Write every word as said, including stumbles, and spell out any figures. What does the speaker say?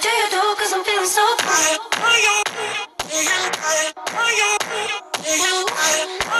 do you do? Cause I'm feeling so tired.